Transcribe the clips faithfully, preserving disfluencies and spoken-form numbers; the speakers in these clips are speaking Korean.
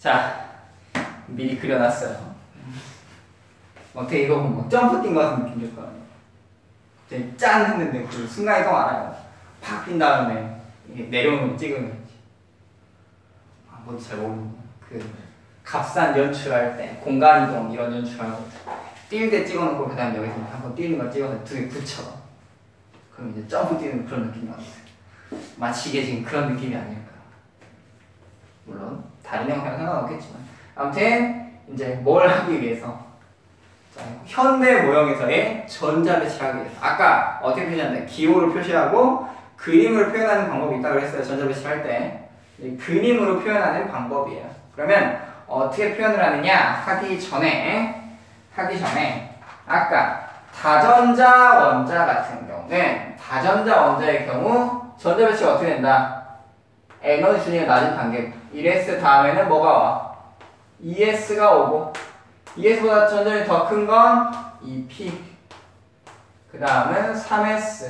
자, 미리 그려놨어요. 어떻게 이거 보면 점프 뛴 것 같은 느낌 줄 거예요. 이제 짠 했는데 그 순간이 더 많아요. 팍 뛴 다음에 내려오는 거 찍으면 아, 뭔지 잘 모르겠네. 그 값산 연출할 때 공간 이동 이런 연출하고 뛸 때 찍어놓고 그 다음에 여기서 한번 뛰는 걸 찍어서 두 개 붙여. 그럼 이제 점프 뛰는 그런 느낌이 나요. 마치 이게 지금 그런 느낌이 아닐까. 물론 다른 영상은 상관없겠지만 아무튼 이제 뭘 하기 위해서 자, 현대 모형에서의 전자배치를 하기 위해서 아까 어떻게 표시하는데 기호를 표시하고 그림으로 표현하는 방법이 있다고 그랬어요. 전자배치를 할 때 그림으로 표현하는 방법이에요. 그러면 어떻게 표현을 하느냐 하기 전에 하기 전에 아까 다전자 원자 같은 경우는 다전자 원자의 경우 전자배치가 어떻게 된다? 에너지 준위가 낮은 단계 일 에스 다음에는 뭐가 와? 이 에스가 오고 이 에스보다 전자율이 더 큰 건 이 피 그 다음은 삼 에스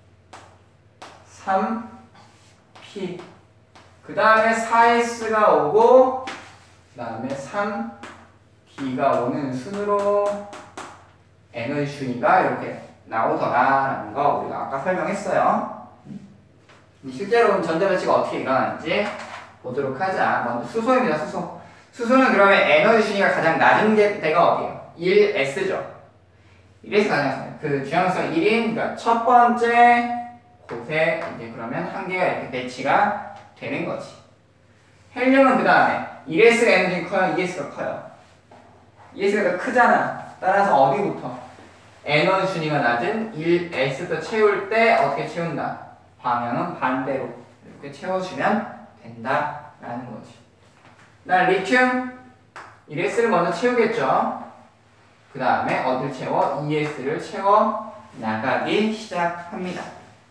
삼 피 그 다음에 사 에스가 오고 그 다음에 삼 비가 오는 순으로 에너지 준위가 이렇게 나오더라라는 거 우리가 아까 설명했어요. 실제로는 전자배치가 어떻게 일어나는지 보도록 하자. 먼저 수소입니다. 수소. 수소는 그러면 에너지 준위가 가장 낮은 게 데가 어디예요? 일 에스죠. 일 에스 가장 낮아요. 그 주향성 일인 그러니까 첫 번째 곳에 이제 그러면 한 개가 이렇게 배치가 되는 거지. 헬륨은 그 다음에 일 에스가 에너지 커요? 이 에스가 커요? 이 에스가 더 크잖아. 따라서 어디부터? 에너지 준위가 낮은 일 에스부터 채울 때 어떻게 채운다? 방향은 반대로 이렇게 채워주면 된다라는 거지. 나 리튬 일 에스를 먼저 채우겠죠. 그 다음에 어디를 채워? 이 에스를 채워 나가기 시작합니다.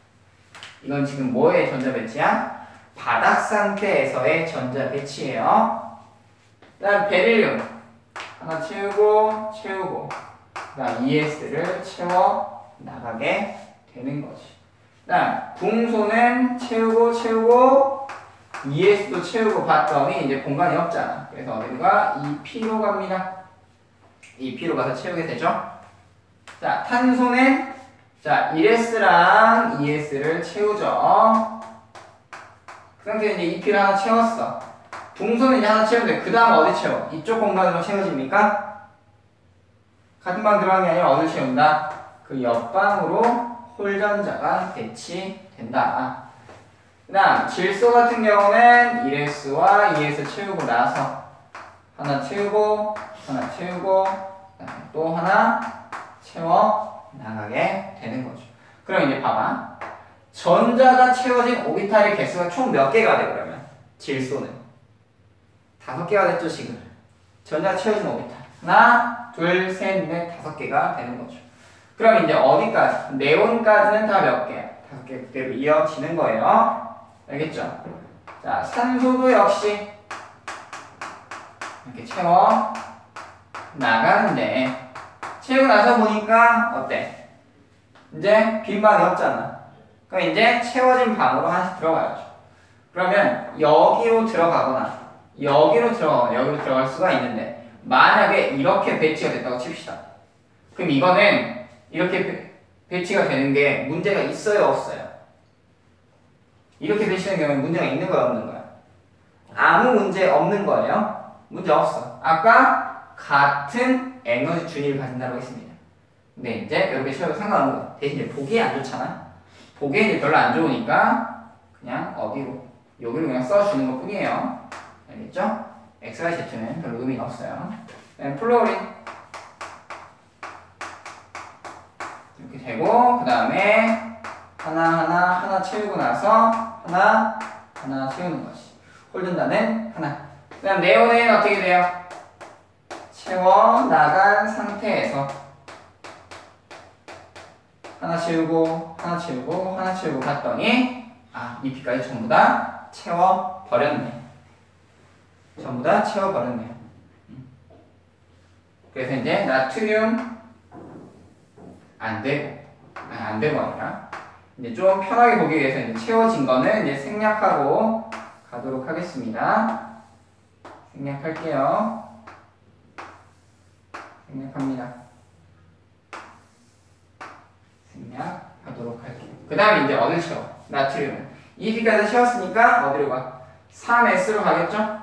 이건 지금 뭐의 전자 배치야? 바닥 상태에서의 전자 배치예요. 그 다음 베릴륨 하나 채우고 채우고 그 다음 이 에스를 채워 나가게 되는 거지. 그 다음 궁소는 채우고 채우고 이 에스도 채우고 봤더니 이제 공간이 없잖아. 그래서 어디가 이 피로 갑니다. 이 피로 가서 채우게 되죠. 자, 탄소는 자 일 에스랑 이 에스를 채우죠. 그 상태에 이제 이 피를 하나 채웠어. 궁소는 이제 하나 채우는데 그 다음 어디 채워? 이쪽 공간으로 채워집니까? 같은 방 들어간 게 아니라 어디 채운다? 그 옆방으로 홀전자가 배치된다. 그 다음 질소 같은 경우는 일 에스와 이 에스 채우고 나서 하나 채우고 하나 채우고 또 하나 채워 나가게 되는 거죠. 그럼 이제 봐봐. 전자가 채워진 오비탈의 개수가 총 몇 개가 돼 그러면? 질소는 다섯 개가 됐죠 지금. 전자가 채워진 오비탈 하나 둘 셋 넷 다섯 개가 되는 거죠. 그럼 이제 어디까지? 네온까지는 다 몇 개? 다섯 개 그대로 이어지는 거예요. 알겠죠? 자, 산소도 역시 이렇게 채워 나가는데 채우고 나서 보니까 어때? 이제 빈 방이 없잖아. 그럼 이제 채워진 방으로 하나씩 들어가야죠. 그러면 여기로 들어가거나 여기로 들어가거나 여기로 들어갈 수가 있는데 만약에 이렇게 배치가 됐다고 칩시다. 그럼 이거는 이렇게 배, 배치가 되는 게 문제가 있어요 없어요? 이렇게 배치되는 경우는 문제가 있는 거야 없는 거야? 아무 문제 없는 거예요. 문제 없어. 아까 같은 에너지 준위를 가진다고 했습니다. 근데 이제 이렇게 채워도 상관없는 거야. 대신 이제 보기에 안 좋잖아. 보기에 이제 별로 안 좋으니까 그냥 어디로 여기로 그냥 써주는 것 뿐이에요. 알겠죠? 엑스 와이 제트는 별로 의미가 없어요. 플로린 이렇게 되고 그 다음에 하나하나 하나 채우고 나서 하나 하나 채우는 것이 홀든다는 하나. 그 다음 네온은 어떻게 돼요? 채워 나간 상태에서 하나 채우고 하나 채우고 하나 채우고 갔더니 아 이 피까지 전부 다 채워 버렸네. 전부 다 채워 버렸네요. 그래서 이제 나트륨 안 되고 아니 안 되고 아니라 이제 좀 편하게 보기 위해서 이제 채워진 거는 이제 생략하고 가도록 하겠습니다. 생략할게요. 생략합니다. 생략하도록 할게요. 그 다음에 이제 어딜 채워? 나트륨은 이피까지 채웠으니까 어디로 가? 삼 에스로 가겠죠?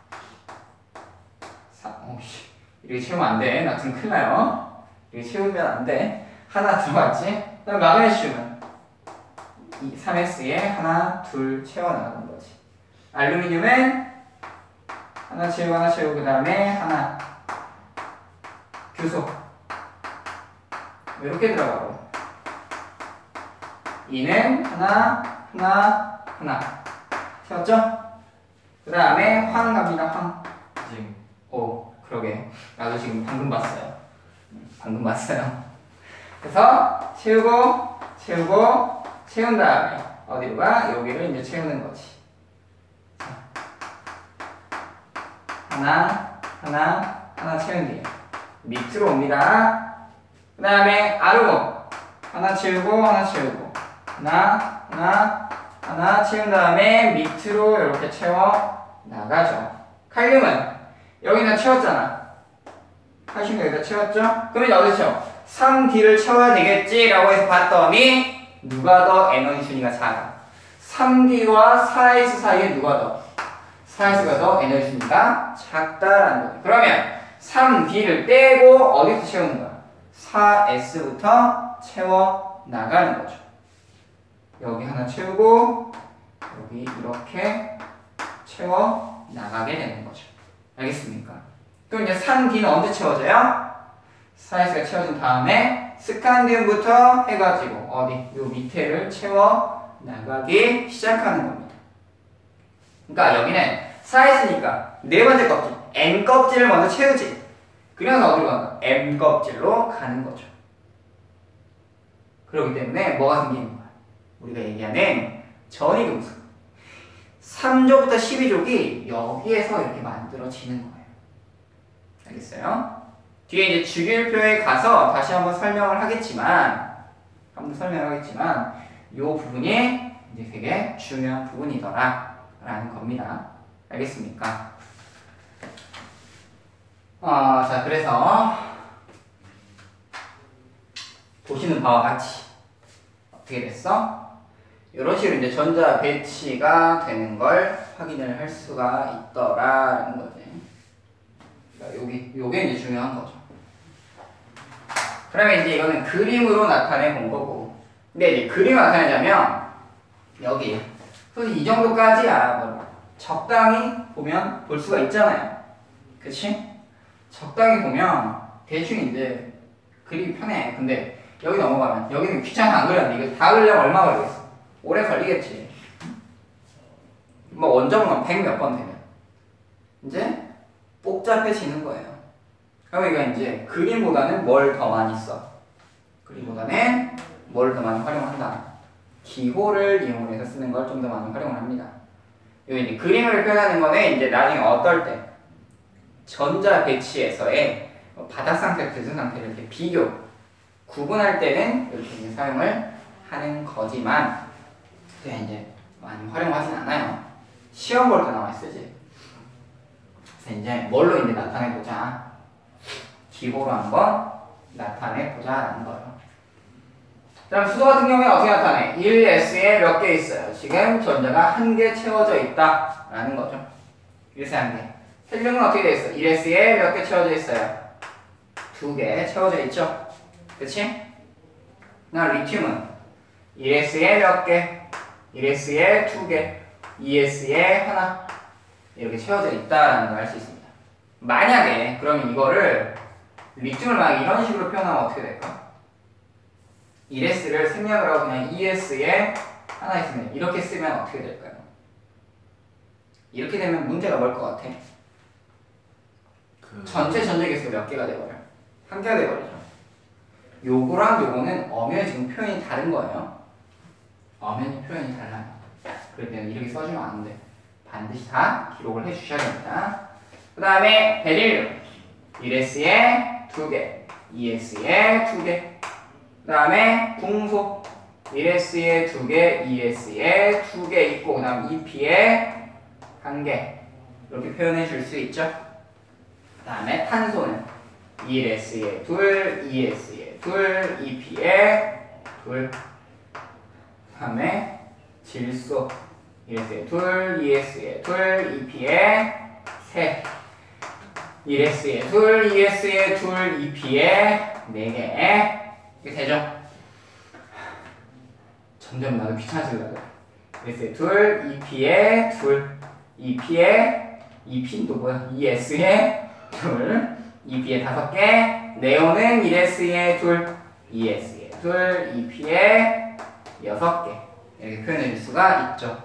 오씨, 이렇게 채우면 안 돼. 나트륨 큰일 나요. 이렇게 채우면 안 돼. 하나 들어갔지? 그 다음 마그네슘은 삼 에스에 하나, 둘 채워나가는 거지. 알루미늄은 하나 채우고 하나 채우고 그 다음에 하나 규소 이렇게 들어가고 이는 하나, 하나, 하나 채웠죠? 그 다음에 황 갑니다. 황. 지금 오, 그러게. 나도 지금 방금 봤어요. 방금 봤어요. 그래서 채우고 채우고 채운 다음에 어디로 가? 여기를 이제 채우는 거지. 하나, 하나, 하나 채운 뒤에 밑으로 옵니다. 그 다음에 아르곤 하나 채우고 하나 채우고 하나, 하나, 하나 채운 다음에 밑으로 이렇게 채워 나가죠. 칼륨은 여기다 채웠잖아. 칼슘 여기다 채웠죠? 그러면 어디 채워? 삼 디를 채워야 되겠지? 라고 해서 봤더니 누가 더 에너지 순위가 작아? 삼 디와 사 에스 사이에 누가 더? 사 에스가 더 에너지 순위가 작다라는 거죠. 그러면 삼 디를 떼고 어디서 채우는 거야? 사 에스부터 채워 나가는 거죠. 여기 하나 채우고 여기 이렇게 채워 나가게 되는 거죠. 알겠습니까? 그럼 이제 삼 디는 언제 채워져요? 사 에스가 채워진 다음에 스칸디움부터 해가지고 어디? 요 밑에를 채워 나가기 시작하는 겁니다. 그러니까 여기는 사 에스니까 네 번째 껍질 N 껍질을 먼저 채우지. 그래서 어디로 간다? M 껍질로 가는 거죠. 그렇기 때문에 뭐가 생기는 거야? 우리가 얘기하는 전이금속 삼 조부터 십이 족이 여기에서 이렇게 만들어지는 거예요. 알겠어요? 뒤에 이제 주기율표에 가서 다시 한번 설명을 하겠지만 한번 설명을 하겠지만 이 부분이 이제 되게 중요한 부분이더라 라는 겁니다. 알겠습니까? 어, 자 그래서 보시는 바와 같이 어떻게 됐어? 이런 식으로 이제 전자 배치가 되는 걸 확인을 할 수가 있더라라는 거지. 그러니까 여기 요게 이제 중요한 거죠. 그러면 이제 이거는 그림으로 나타내 본 거고, 근데 이제 그림을 나타내자면 여기 솔직히 이 정도까지 알아보면 적당히 보면 볼 수가 있잖아요. 그치? 적당히 보면 대충 이제 그리기 편해. 근데 여기 넘어가면 여기는 귀찮아서 안 그렸는데 이거 다 그리려면 얼마 걸리겠어? 오래 걸리겠지. 뭐 원점은 백 몇 번 되면 이제 복잡해지는 거예요. 그러니까 이제 그림보다는 뭘 더 많이 써? 그림보다는 뭘 더 많이 활용한다? 기호를 이용해서 쓰는 걸 좀 더 많이 활용을 합니다. 여기 이제 그림을 표현하는 거는 이제 나중에 어떨 때 전자 배치에서의 바닥 상태, 대승 상태를 이렇게 비교, 구분할 때는 이렇게 이제 사용을 하는 거지만 그냥 이제 많이 활용하진 않아요. 시험 볼 때 나와 쓰지. 그래서 이제 뭘로 이제 나타내보자. 기호로 한번 나타내보자라는 거예요. 그다음 수소 같은 경우에 어떻게 나타내? 일 에스에 몇 개 있어요? 지금 전자가 한 개 채워져 있다라는 거죠. 일 에스에 한 개. 헬륨은 어떻게 돼 있어? 일 에스에 몇 개 채워져 있어요? 두 개 채워져 있죠? 그치? 나 리튬은 일 에스에 몇 개? 일 에스에 두 개, 이 에스에 하나 이렇게 채워져 있다라는 걸 알 수 있습니다. 만약에 그러면 이거를 리튬을 만약 이런 식으로 표현하면 어떻게 될까? 일 에스를 생략을 하고 그냥 이 에스에 하나 있으면 이렇게 쓰면 어떻게 될까요? 이렇게 되면 문제가 뭘 것 같아? 그... 전체 전자계수 몇 개가 돼버려? 한 개가 돼버리죠. 요거랑 요거는 엄연히 지금 표현이 다른 거예요. 엄연히 표현이 달라요. 그렇기 때문에 이렇게 써주면 안 돼. 반드시 다 기록을 해주셔야 됩니다. 그 다음에 베릴륨 일 에스에 두 개, 이 에스에 두 개. 그 다음에 궁소 일 에스에 두 개, 이 에스에 두 개 있고 그 다음 이피에 한 개. 이렇게 표현해 줄 수 있죠. 그 다음에 탄소는 일 에스에 둘, 이 에스에 둘, 이 피에 둘. 그 다음에 질소 일 에스에 둘, 이 에스에 둘, 이 피에 셋. 일 에스에 둘, 이 에스에 둘, 이 피에 네 개. 이게 되죠? 점점 나도 귀찮아지려고. 일 에스에 둘, 이 피에 둘, 이 피에 이 피는 또 뭐야? 이 에스에 둘, 이 피에 다섯 개. 네온은 일 에스에 둘, 이 에스에 둘, 이 피에 여섯 개. 이렇게 표현해 줄 수가 있죠.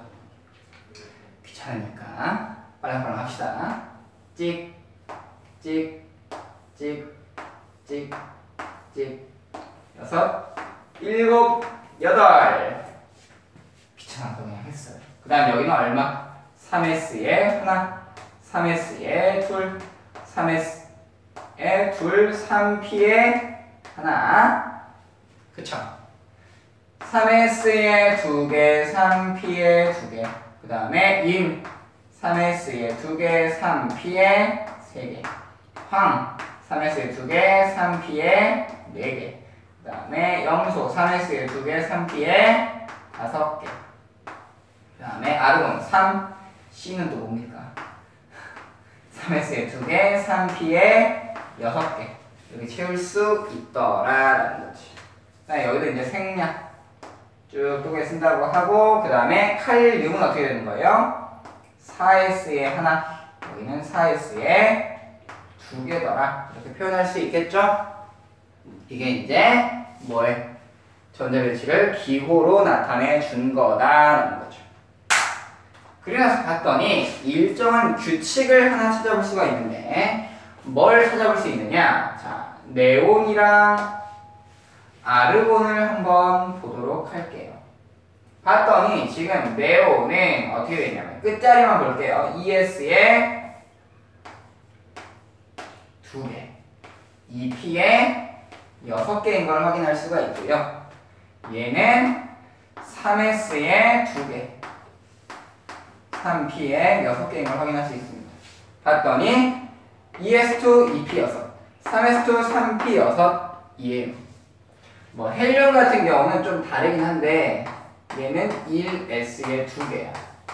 귀찮으니까 빨랑빨랑 합시다. 찍, 찍, 찍, 찍, 찍. 여섯, 일곱, 여덟. 귀찮아서 그냥 했어요. 그 다음 여기는 얼마? 삼 에스에 하나, 삼 에스에 둘, 삼 에스에 둘, 삼 피에 하나. 그쵸? 삼 에스에 두 개, 삼 피에 두 개. 그 다음에 임, 삼 에스에 두 개, 삼 피에 세 개. 황, 삼 에스에 두 개, 삼 피에 네 개. 그 다음에 염소, 삼 에스에 두 개, 삼 피에 다섯 개. 그 다음에 아르곤, 삼, C는 또 뭡니까? 삼 에스에 두 개, 삼 피에 여섯 개. 이렇게 채울 수 있더라라는 거지. 그 다음에 여기도 이제 생략 쭉 두개 쓴다고 하고, 그 다음에 칼륨은 어떻게 되는 거예요? 사 에스에 하나, 여기는 사 에스에 두 개더라. 이렇게 표현할 수 있겠죠? 이게 이제 뭐에? 전자배치를 기호로 나타내 준 거다라는 거죠. 그리고 나서 봤더니 일정한 규칙을 하나 찾아볼 수가 있는데, 뭘 찾아볼 수 있느냐? 자, 네온이랑 아르곤을 한번 보도록 할게요. 봤더니 지금 네온은 어떻게 되냐면 끝자리만 볼게요. 이 에스에 두 개, 이 피에 여섯 개인 걸 확인할 수가 있고요. 얘는 삼 에스에 두 개, 삼 피에 여섯 개인 걸 확인할 수 있습니다. 봤더니 이 에스 투, 이 피 여섯, 삼 에스 투, 삼 피 여섯 이에요. 뭐 헬륨 같은 경우는 좀 다르긴 한데 얘는 일 에스에 두 개야.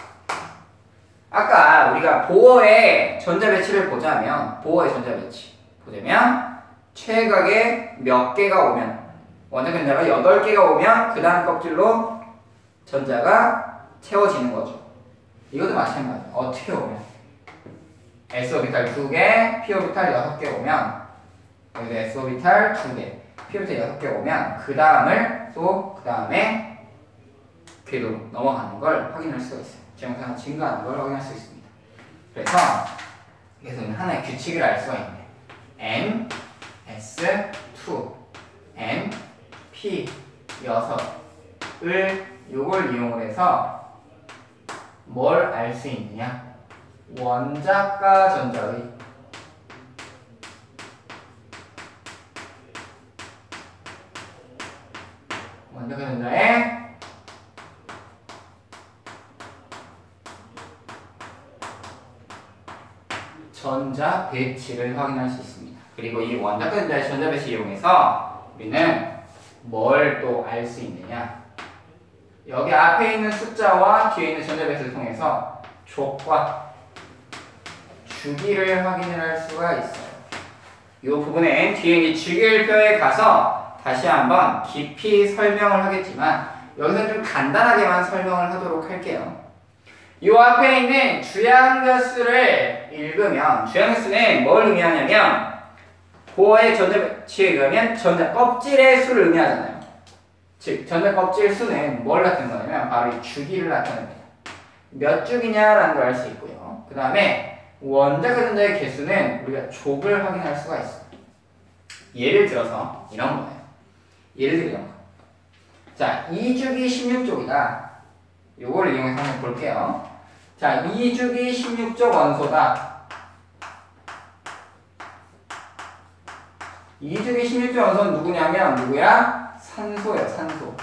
아까 우리가 보어의 전자배치를 보자면, 보어의 전자배치 보자면 최각에 몇 개가 오면, 원자 전자가 여덟 개가 오면 그 다음 껍질로 전자가 채워지는 거죠. 이것도 마찬가지야. 어떻게 오면 S오비탈 두 개, P오비탈 여섯 개 오면, 여기도 S오비탈 두 개, P오비탈 여섯 개 오면 그 다음을 또 그 다음에 궤도로 넘어가는 걸 확인할 수가 있어요. 제형상이 증가하는 걸 확인할 수 있습니다. 그래서 그래서 하나의 규칙을 알 수가 있네. N, S, 투, N, P, 여섯을 요걸 이용을 해서 뭘 알 수 있느냐? 원자과 전자의 원자과 전자의 전자 배치를 확인할 수 있습니다. 그리고 이 원자과 전자의 전자 배치 이용해서 우리는 뭘 또 알 수 있느냐? 여기 앞에 있는 숫자와 뒤에 있는 전자 배치를 통해서 족과 주기를 확인할 수가 있어요. 이 부분에 뒤에 이 주기율표에 가서 다시 한번 깊이 설명을 하겠지만 여기서 좀 간단하게만 설명을 하도록 할게요. 이 앞에 있는 주양자수를 읽으면, 주양자수는 뭘 의미하냐면 보어의 전자 배치에 의하면 전자 껍질의 수를 의미하잖아요. 즉 전자 껍질 수는 뭘 나타내는 거냐면 바로 이 주기를 나타냅니다. 몇 주기냐라는 걸 알 수 있고요. 그 다음에 원자과 전자의 개수는 우리가 족을 확인할 수가 있어요. 예를 들어서 이런 거예요. 예를 들어 이런 거. 자, 이 주기 십육 족이다. 요걸 이용해서 한번 볼게요. 자, 이 주기 십육 족 원소다. 이 주기 십육 족 원소는 누구냐면 누구야? 산소예요, 산소.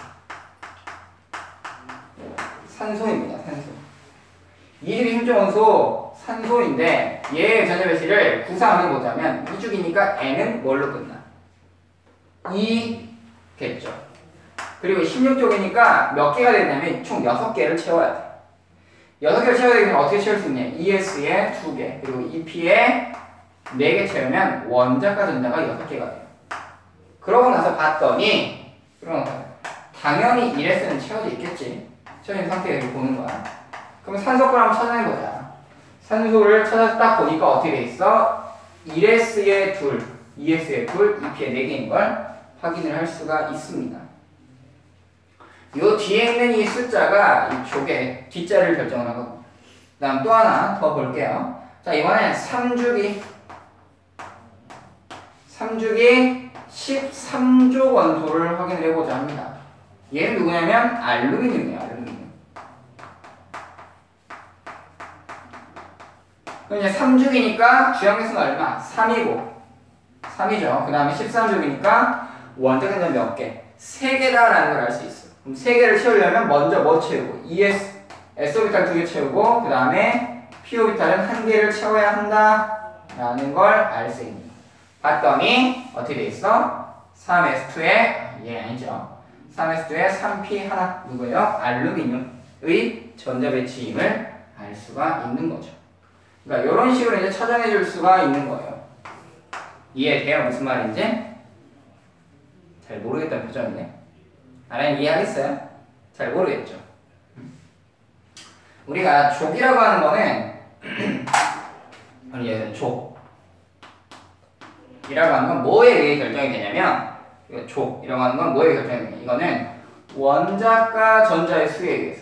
산소입니다, 산소. 이 주기 십육 족 원소 산소인데 얘의 전자 배치를 구상을 해보자면 이 주기니까 N은 뭘로 끝나? 이겠죠. 그리고 십육 쪽이니까 몇 개가 되냐면 총 여섯 개를 채워야 돼. 여섯 개를 채워야 되면 어떻게 채울 수 있냐? 이에스에 두 개, 그리고 이피에 네 개 채우면 원자과 전자가 여섯 개가 돼요. 그러고 나서 봤더니 그럼 당연히 일에스는 채워져 있겠지. 채워진 상태에서 이렇게 보는 거야. 그럼 산소 걸 한번 찾아내보자. 산소를 찾아서 딱 보니까 어떻게 돼 있어? 일에스에 둘, 이에스에 둘, 이피에 네 개인 걸 확인을 할 수가 있습니다. 요 뒤에 있는 이 숫자가 이 조개 뒷자리를 결정을 하거든요. 그 다음 또 하나 더 볼게요. 자, 이번엔 삼 주기 삼 주기 십삼 조 원소를 확인을 해보자 합니다. 얘는 누구냐면 알루미늄이에요. 알루미늄. 그럼 이제 삼 주기니까 주양계수는 얼마? 삼이고 삼이죠. 그 다음에 십삼 주기니까 원자가 몇 개? 세 개다라는 걸 알 수 있어. 그럼 세 개를 채우려면 먼저 뭐 채우고? 이에스, 에스오비탈 두 개 채우고 그 다음에 피오비탈은 한 개를 채워야 한다라는 걸 알 수 있는 거야. 봤더니 어떻게 돼 있어? 삼 에스 투에 얘 아니죠. 삼 에스 투에 삼 피 하나 누구예요? 알루미늄의 전자 배치임을 알 수가 있는 거죠. 그러니까 이런 식으로 이제 찾아내 줄 수가 있는 거예요. 이해돼요? 무슨 말인지? 잘 모르겠다는 표정이네. 아라님 이해하겠어요? 잘 모르겠죠. 우리가 족이라고 하는 거는 아니 얘는 족 이라고 하는 건 뭐에 의해 결정이 되냐면 족이라고 하는 건 뭐에 의해 결정이 되냐면 이거는 원자과 전자의 수에 의해서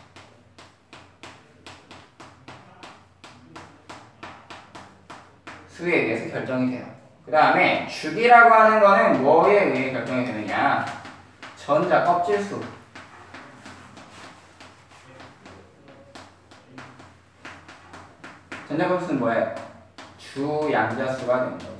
수에 의해서 결정이 돼요. 그 다음에 주기라고 하는 거는 뭐에 의해 결정이 되느냐? 전자 껍질 수. 전자 껍질 수는 뭐예요? 주 양자수가 되는 거지.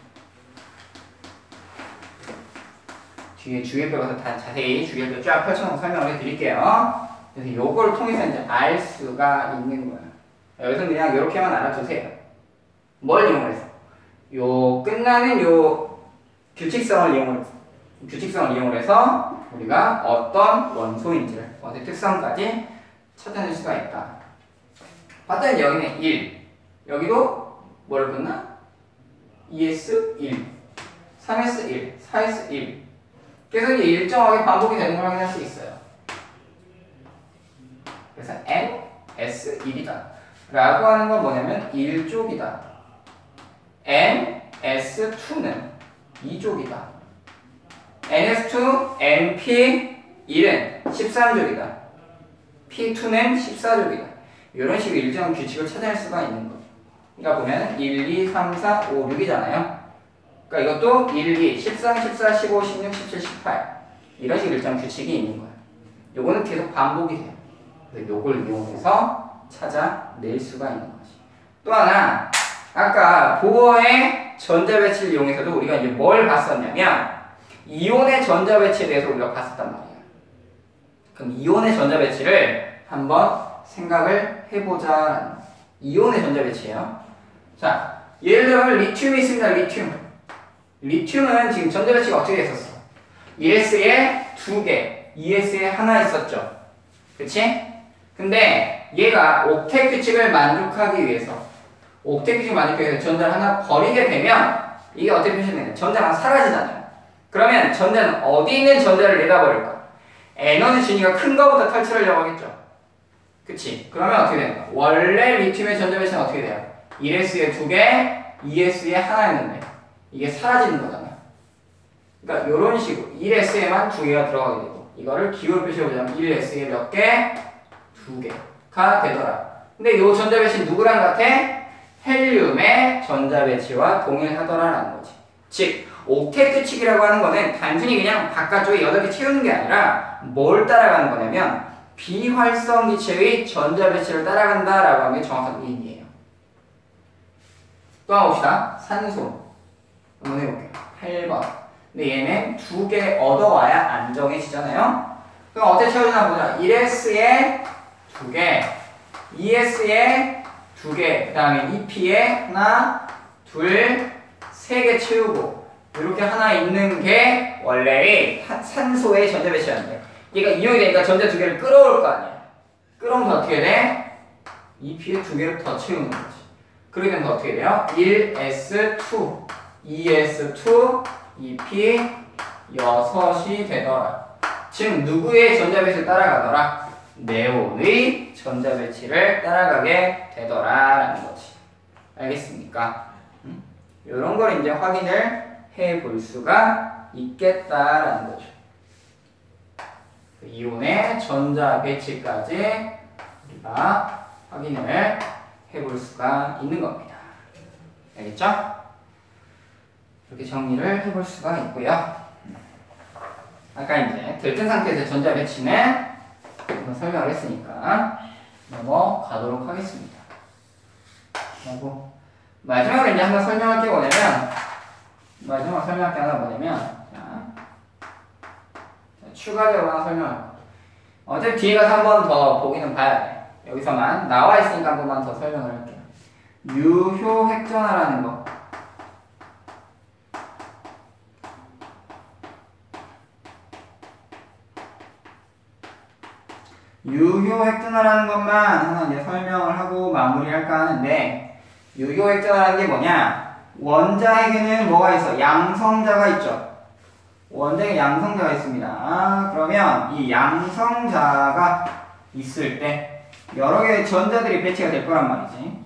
뒤에 주기표 가서 다 자세히 주기표 쫙 펼쳐놓고 설명을 해드릴게요. 그래서 요걸 통해서 이제 알 수가 있는 거야. 여기서 그냥 이렇게만 알아두세요. 뭘 이용해서? 요 끝나는 요 규칙성을 이용을 규칙성을 이용을 해서 우리가 어떤 원소인지를 어떤 특성까지 찾아낼 수가 있다. 봤더니 여기는 일, 여기도 뭘 끝나? 이에스 일, 삼 에스 일, 사 에스 일. 그래서 이제 일정하게 반복이 되는 걸 확인할 수 있어요. 그래서 엔 에스 일이다. 라고 하는 건 뭐냐면 일 족이다. 엔 에스 투는 이 족이다. 엔 에스 투, 엔 피 일은 십삼 족이다. 피 투는 십사 족이다. 이런 식으로 일정한 규칙을 찾아낼 수가 있는 거죠. 그러니까 보면 일, 이, 삼, 사, 오, 육이잖아요. 그러니까 이것도 일, 이, 십삼, 십사, 십오, 십육, 십칠, 십팔 이런 식으로 일정한 규칙이 있는 거예요. 요거는 계속 반복이 돼요. 그래서 요걸 이용해서 찾아낼 수가 있는 거지. 또 하나 아까 보어의 전자 배치를 이용해서도 우리가 이제 뭘 봤었냐면 이온의 전자 배치에 대해서 우리가 봤었단 말이야. 그럼 이온의 전자 배치를 한번 생각을 해보자. 이온의 전자 배치예요. 자, 예를 들어 리튬이 있습니다. 리튬. 리튬은 지금 전자 배치가 어떻게 됐었어? 이에스에 두 개, 이에스에 하나 있었죠. 그치? 근데 얘가 옥텟 규칙을 만족하기 위해서 옥텟 규칙을 만족하기 위해서 전자를 하나 버리게 되면 이게 어떻게 표시되냐? 전자가 사라지잖아요. 그러면 전자는 어디 있는 전자를 내다버릴까? 에너지 진위가 큰 거부터 탈출하려고 하겠죠. 그치? 그러면 어떻게 되는 거야? 원래 리튬의 전자 배치는 어떻게 돼요? 일 에스에 두 개, 이 에스에 하나였는데 이게 사라지는 거잖아요. 그러니까 이런 식으로 일 에스에만 두 개가 들어가게 되고 이거를 기호로 표시해보자면 일 에스에 몇 개? 두 개가 되더라. 근데 이 전자 배치는 누구랑 같아? 헬륨의 전자 배치와 동일하더라라는 거지. 즉 옥텟 규칙이라고 하는 거는 단순히 그냥 바깥쪽에 여덟 개 채우는 게 아니라 뭘 따라가는 거냐면 비활성 기체의 전자 배치를 따라간다라고 하는 게 정확한 의미예요. 또 한번 봅시다. 산소 한번 해볼게요. 팔 번. 근데 얘는 두 개 얻어와야 안정해지잖아요. 그럼 어떻게 채워지나 보자. 일 에스에 두 개, 이 에스에 두 개, 그 다음에 이 피에 하나, 둘, 세 개 채우고 이렇게 하나 있는 게 원래의 산소의 전자 배치였는데 얘가 이용이 되니까 전자 두 개를 끌어올 거 아니야. 끌어오면 어떻게 돼? 이 피에 두 개를 더 채우는 거지. 그렇게 되면 어떻게 돼요? 일 에스 투, 이 에스 투, 이 피 육이 되더라. 지금 누구의 전자 배치를 따라가더라? 네온의 전자 배치를 따라가게 되더라라는 거지. 알겠습니까? 음? 이런 걸 이제 확인을 해 볼 수가 있겠다라는 거죠. 이온의 전자 배치까지 우리가 확인을 해 볼 수가 있는 겁니다. 알겠죠? 이렇게 정리를 해 볼 수가 있고요. 아까 이제 들뜬 상태에서 전자 배치는 설명을 했으니까 넘어가도록 하겠습니다. 그리고 마지막으로 이제 한번 설명할 게 뭐냐면 마지막 설명할 게 하나 뭐냐면 자, 추가적으로 하나 설명할 거예요. 어차피 뒤에 가서 한 번 더 보기는 봐야 돼. 여기서만 나와 있으니까 한 번만 더 설명을 할게요. 유효 핵전화라는 거. 유효 핵전화라는 것만 하나 이제 설명을 하고 마무리할까 하는데 유효 핵전화라는 게 뭐냐? 원자에게는 뭐가 있어? 양성자가 있죠. 원자에 양성자가 있습니다. 아, 그러면 이 양성자가 있을 때 여러 개의 전자들이 배치가 될 거란 말이지.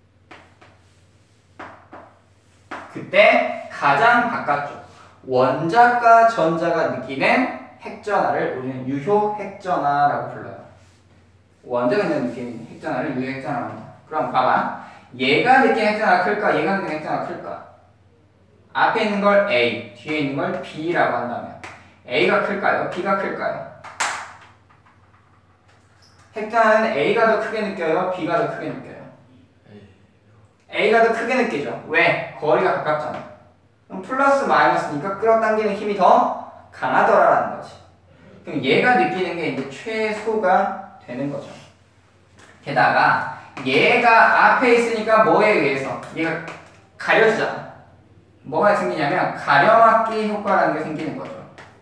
그때 가장 바깥쪽 원자과 전자가 느끼는 핵전화를 우리는 유효 핵전화라고 불러요. 원자가 느끼는 핵전화를 유효 핵전화라고 합니다. 그럼 봐봐. 얘가 느끼는 핵전화가 클까? 얘가 느끼는 핵전화가 클까? 앞에 있는 걸 A, 뒤에 있는 걸 B라고 한다면 A가 클까요? B가 클까요? 핵전화는 A가 더 크게 느껴요? B가 더 크게 느껴요? A가 더 크게 느끼죠. 왜? 거리가 가깝잖아. 그럼 플러스 마이너스니까 끌어당기는 힘이 더 강하더라라는 거지. 그럼 얘가 느끼는 게 이제 최소가 되는 거죠. 게다가 얘가 앞에 있으니까 뭐에 의해서? 얘가 가려지잖아. 뭐가 생기냐면 가려막기 효과라는 게 생기는 거죠.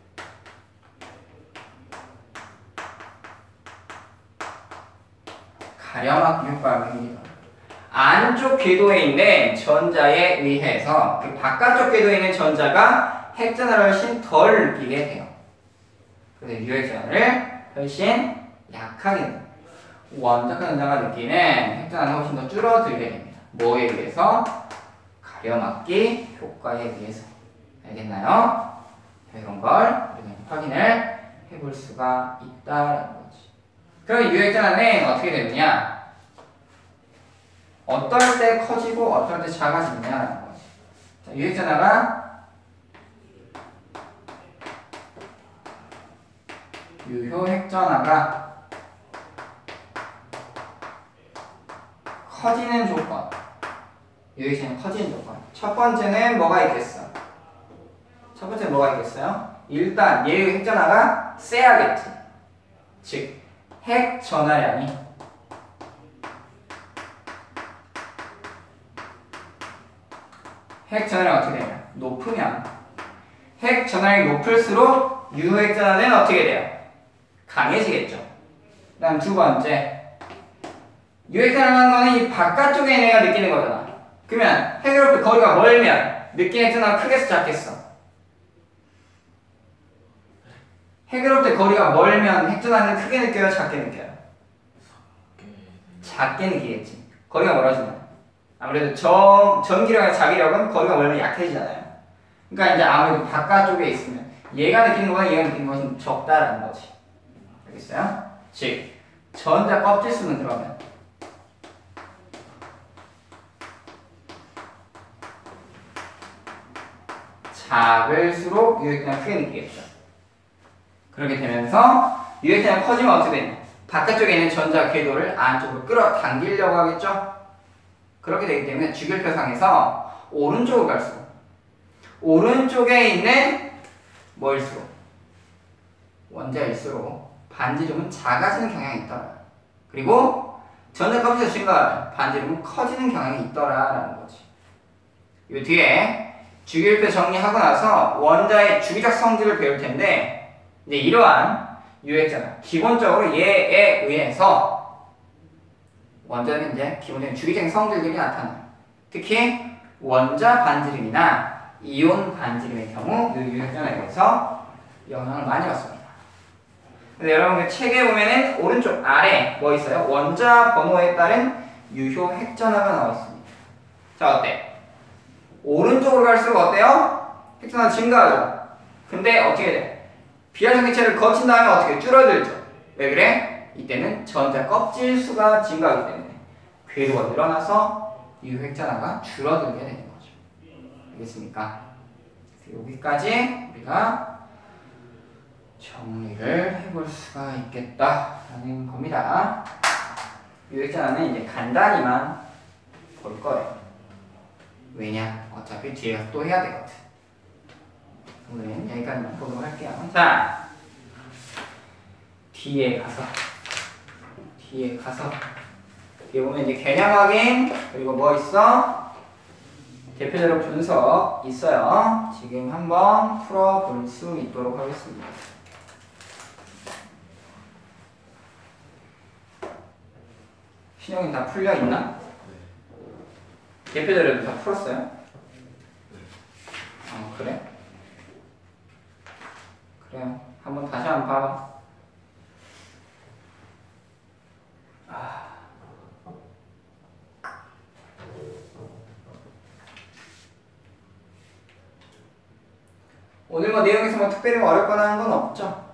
가려막기 효과가 생기는 거죠. 안쪽 궤도에 있는 전자에 의해서 그 바깥쪽 궤도에 있는 전자가 핵전화를 훨씬 덜 느끼게 돼요. 그래서 유핵전화를 훨씬 약하게 돼요. 원자과 전자가 느끼는 핵전화는 훨씬 더 줄어들게 됩니다. 뭐에 의해서? 가려막기 효과에 의해서. 알겠나요? 이런 걸 우리가 확인을 해볼 수가 있다는 거지. 그럼 유핵전화는 어떻게 되느냐? 어떨 때 커지고 어떨 때 작아지느냐라는 거지. 자, 유핵전화가 유효 핵전화가 커지는 조건. 유효핵전화 커지는 조건. 첫 번째는 뭐가 있겠어? 첫 번째는 뭐가 있겠어요? 일단 얘의 핵전화가 세야겠지. 즉 핵전화량이 핵전화량이 어떻게 되냐? 높으면 핵전화량이 높을수록 유효핵전화는 어떻게 돼요? 강해지겠죠. 그 다음 두 번째 유핵전화라는 거는 이 바깥쪽에 있는 애가 느끼는 거잖아. 그러면 핵으로부터 거리가 멀면 느끼는 핵전화가 크겠어 작겠어? 핵으로부터 거리가 멀면 핵전화는 크게 느껴요 작게 느껴요? 작게 느끼겠지. 거리가 멀어지면 아무래도 전, 전기력과 자기력은 거리가 멀면 약해지잖아요. 그러니까 이제 아무래도 바깥쪽에 있으면 얘가 느끼는 것보다 얘가 느끼는 것은 적다라는 거지. 알겠어요? 즉 전자 껍질 수는 그러면 작을수록 유핵전화가 크게 느끼겠죠. 그렇게 되면서 유핵전화가 커지면 어떻게 되냐? 바깥쪽에 있는 전자 궤도를 안쪽으로 끌어당기려고 하겠죠? 그렇게 되기 때문에 주결표상에서 오른쪽으로 갈수록 오른쪽에 있는 뭐일수록 원자일수록 반지름은 작아지는 경향이 있다. 그리고 전자값에서 증가하면 반지름은 커지는 경향이 있더라라는 거지. 이 뒤에 주기율표 정리하고 나서 원자의 주기적 성질을 배울 텐데 이제 이러한 유액잖아. 기본적으로 얘에 의해서 원자는 이제 기본적인 주기적인 성질들이 나타나요. 특히 원자 반지름이나 이온 반지름의 경우 이 유액전에 의해서 영향을 많이 받습니다. 근데 여러분 그 책에 보면은 오른쪽 아래 뭐 있어요? 원자 번호에 따른 유효 핵전화가 나와 있습니다. 자, 어때? 오른쪽으로 갈수록 어때요? 핵전화 증가하죠. 근데 어떻게 돼? 비활성기체를 거친 다음에 어떻게 줄어들죠? 왜 그래? 이때는 전자 껍질 수가 증가하기 때문에 궤도가 늘어나서 유효 핵전화가 줄어들게 되는 거죠. 알겠습니까? 여기까지 우리가 정리를 해볼 수가 있겠다라는 겁니다. 유효핵전화는 이제 간단히만 볼 거예요. 왜냐? 어차피 뒤에 또 해야 되거든. 오늘은 여기까지만 보도록 할게요. 자, 뒤에 가서 뒤에 가서 뒤에 보면 이제 개념 확인 그리고 뭐 있어? 대표적으로 분석 있어요. 지금 한번 풀어볼 수 있도록 하겠습니다. 신영이 다 풀려 있나? 대표적으로 다 풀었어요? 어, 그래? 그래요. 한번 다시 한번 봐봐. 아. 오늘 뭐 내용에서 뭐 특별히 뭐 어렵거나 하는 건 없죠?